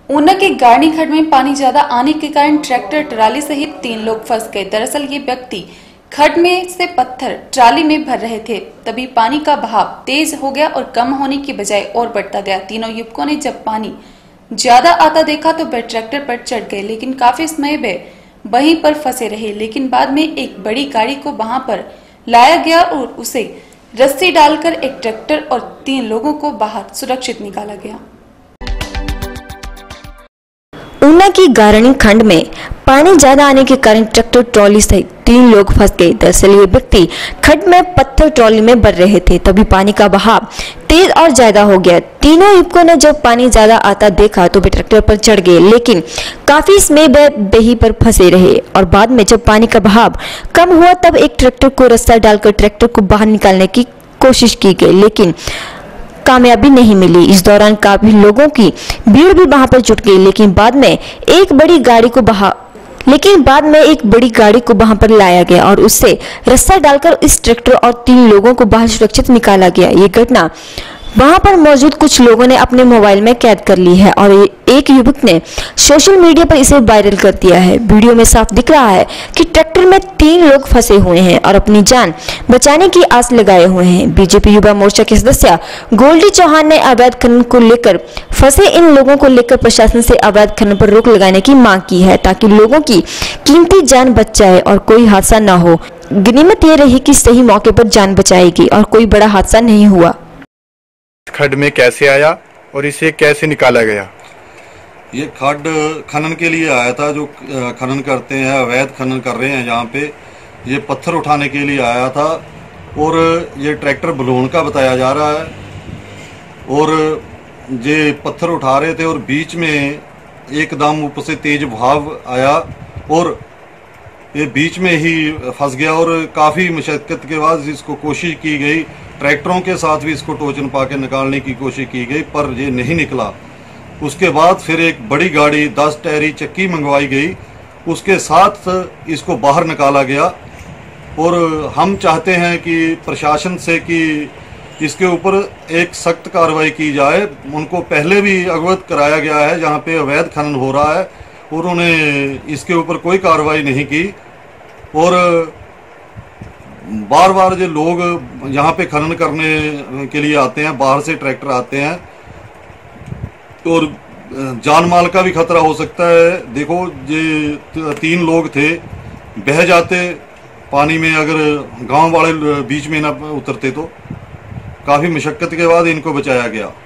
ऊना के गारनी खड्ड में पानी ज्यादा आने के कारण ट्रैक्टर ट्राली सहित 3 लोग फंस गए। दरअसल ये व्यक्ति खड्ड में से पत्थर ट्राली में भर रहे थे, तभी पानी का बहाव तेज हो गया और कम होने की बजाय और बढ़ता गया। तीनों युवकों ने जब पानी ज्यादा आता देखा तो वे ट्रैक्टर पर चढ़ गए, लेकिन काफी समय वे वहीं पर फंसे रहे। लेकिन बाद में एक बड़ी गाड़ी को वहां पर लाया गया और उसे रस्सी डालकर एक ट्रैक्टर और 3 लोगों को बाहर सुरक्षित निकाला गया। ऊना की गारनी खंड में पानी ज्यादा आने के कारण ट्रैक्टर ट्रॉली सहित 3 लोग फंस गए। दरअसल ये व्यक्ति खड्ड में पत्थर ट्रॉली में भर रहे थे, तभी पानी का बहाव तेज और ज्यादा हो गया। तीनों युवकों ने जब पानी ज्यादा आता देखा तो वे ट्रैक्टर पर चढ़ गए, लेकिन काफी समय वे वहीं पर फंसे रहे और बाद में जब पानी का बहाव कम हुआ तब एक ट्रैक्टर को रस्सा डालकर ट्रैक्टर को बाहर निकालने की कोशिश की गई, लेकिन कामयाबी नहीं मिली। इस दौरान काफी लोगों की भीड़ भी वहां पर जुट गई, लेकिन बाद में एक बड़ी गाड़ी को वहां पर लाया गया और उससे रस्सा डालकर इस ट्रैक्टर और 3 लोगों को बाहर सुरक्षित निकाला गया। ये घटना वहां पर मौजूद कुछ लोगों ने अपने मोबाइल में कैद कर ली है और एक युवक ने सोशल मीडिया पर इसे वायरल कर दिया है। वीडियो में साफ दिख रहा है कि ट्रैक्टर में 3 लोग फंसे हुए हैं और अपनी जान बचाने की आस लगाए हुए हैं। बीजेपी युवा मोर्चा के सदस्य गोल्डी चौहान ने अवैध खनन को लेकर फंसे इन लोगों को लेकर प्रशासन से अवैध खनन पर रोक लगाने की मांग की है, ताकि लोगों की कीमती जान बच जाए और कोई हादसा न हो। गनीमत ये रही कि सही मौके पर जान बचाई गई और कोई बड़ा हादसा नहीं हुआ। खड्ड में कैसे आया और इसे कैसे निकाला गया? ये खड्ड खनन के लिए आया था। जो खनन करते हैं, अवैध खनन कर रहे हैं यहाँ पे, ये पत्थर उठाने के लिए आया था और ये ट्रैक्टर बलून का बताया जा रहा है और ये पत्थर उठा रहे थे और बीच में एकदम ऊपर से तेज बहाव आया और ये बीच में ही फंस गया और काफ़ी मशक्क़त के बाद इसको कोशिश की गई। ट्रैक्टरों के साथ भी इसको टोचन पा के निकालने की कोशिश की गई पर ये नहीं निकला। उसके बाद फिर एक बड़ी गाड़ी 10 टायरी चक्की मंगवाई गई, उसके साथ इसको बाहर निकाला गया और हम चाहते हैं कि प्रशासन से कि इसके ऊपर एक सख्त कार्रवाई की जाए। उनको पहले भी अवगत कराया गया है जहाँ पे अवैध खनन हो रहा है और उन्हें इसके ऊपर कोई कार्रवाई नहीं की और बार बार जो लोग यहाँ पे खनन करने के लिए आते हैं, बाहर से ट्रैक्टर आते हैं और जान माल का भी खतरा हो सकता है। देखो ये 3 लोग थे, बह जाते पानी में अगर गांव वाले बीच में ना उतरते तो काफ़ी मशक्क़त के बाद इनको बचाया गया।